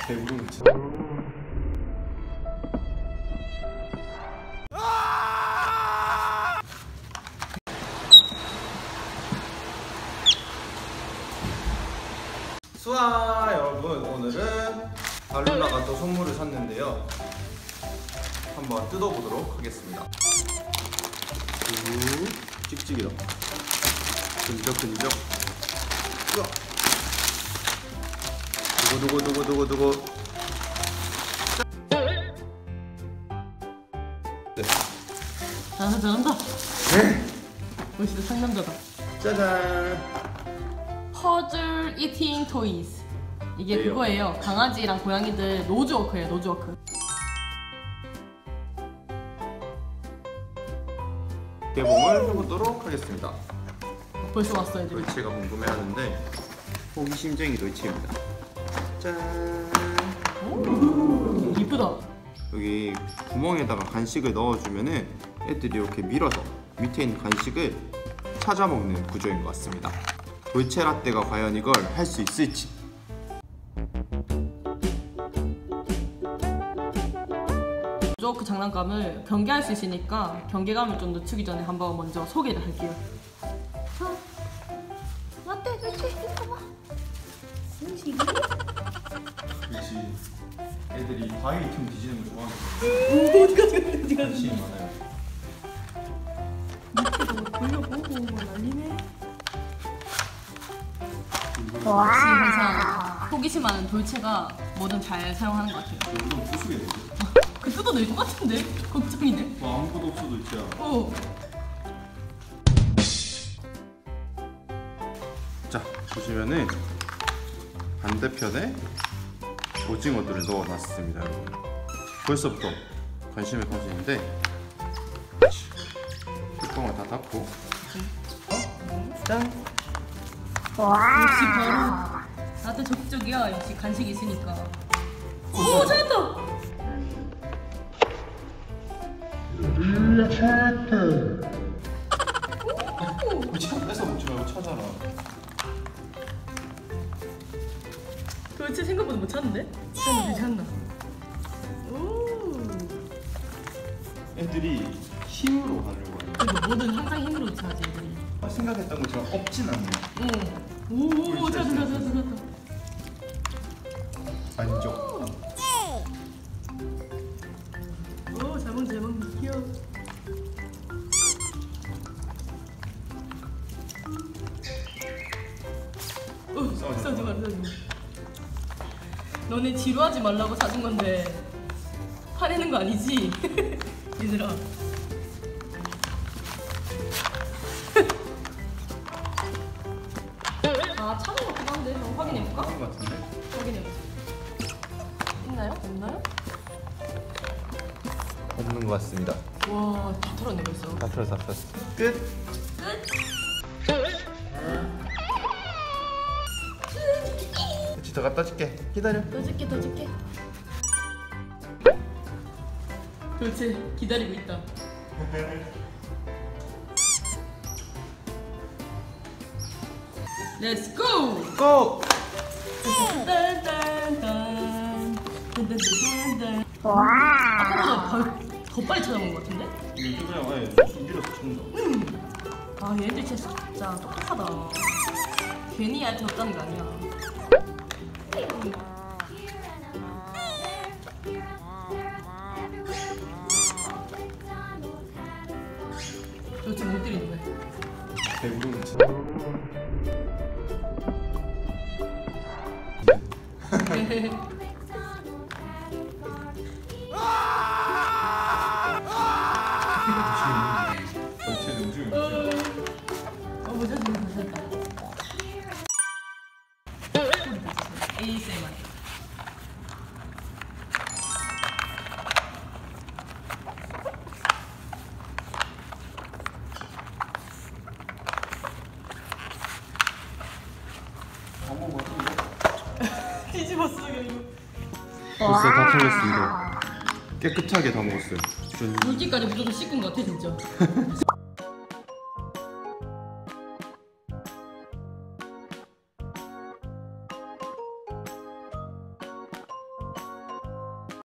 배부른 진짜. 수아 여러분, 오늘은 발룰라가 또 선물을 샀는데요. 한번 뜯어보도록 하겠습니다. 찍찍이다. 끈적끈적. 두고. 네. 잘한다. 네. 멋있다. 상남자다. 짜잔. 퍼즐 이팅 토이즈. 이게 네요. 그거예요. 강아지랑 고양이들 노즈워크예요. 노즈워크. 개봉을 해보도록 하겠습니다. 벌써 왔어요, 애들이. 돌체가 궁금해하는데 호기심쟁이 돌체입니다. 짠. 이쁘다. 여기 구멍에다가 간식을 넣어주면은 애들이 이렇게 밀어서 밑에 있는 간식을 찾아 먹는 구조인 것 같습니다. 돌체 라떼가 과연 이걸 할 수 있을지. 노즈워크 장난감을 경계할 수 있으니까 경계감을 좀 늦추기 전에 한번 먼저 소개를 할게요. 라떼, 이거 봐. 그렇지. 애들이 바위 틈 뒤지는 거 좋아하는 어디까지 관심이 많아요. 밑에도 돌려보고 난리네. 와. 항상 호기심 많은 돌체가 뭐든 잘 사용하는 것 같아요. 이건 부수게 되죠. 그 뜯어낼 것 같은데? 걱정이네. 뭐 아무것도 없어도 있지야. 자, 보시면은 반대편에 오징어들을 넣어놨습니다, 여러분. 벌써부터 관심이 가지는데 뚜껑을 다 닫고 짠! 역시 바로 나한테 적극적이야. 역시 간식이 있으니까. 오, 찾았다. 참 뺏어 먹지 말고 찾아라. 도대체 생각보다 못 찾는데? 찾나? 오. 애들이 힘으로 하려고 해요. 그리고 뭐든 항상 힘으로 찾지 애들이. 생각했던 것처럼 없진 않네요. 오, 찾았다. 만족. 오, 잘 먹는 귀여워. 싸우지 마. 너네 지루하지 말라고 사준 건데 화내는 거 아니지? 얘들아. 아, 찾은 것 같기도 한데 한번 확인해볼까? 그런 것 같은데? 확인해보자. 있나요? 없나요? 없는 것 같습니다. 와, 다 털었네 벌써. 다 틀었어. 끝. 그치, 더 갖다 줄게. 기다려. 더 줄게. 그렇지, 기다리고 있다. Let's go! 고! 아까보다 더 빨리 찾아본 것 같은데? 이거 그냥 아예 좀 밀어서 찾는다. 아, 얘들 진짜 똑똑하다. 괜히 얇게 없다는 거 아니야. 저 지금 못 때리는 거야. 배부른 진짜. 전체는 움직이고 있어요. 모자 좀 보셨다. ASMR. 뒤집었어 결국. 벌써 다 털렸습니다. 깨끗하게 다 먹었어요. 물기까지 묻어서 씻은 것 같아 진짜.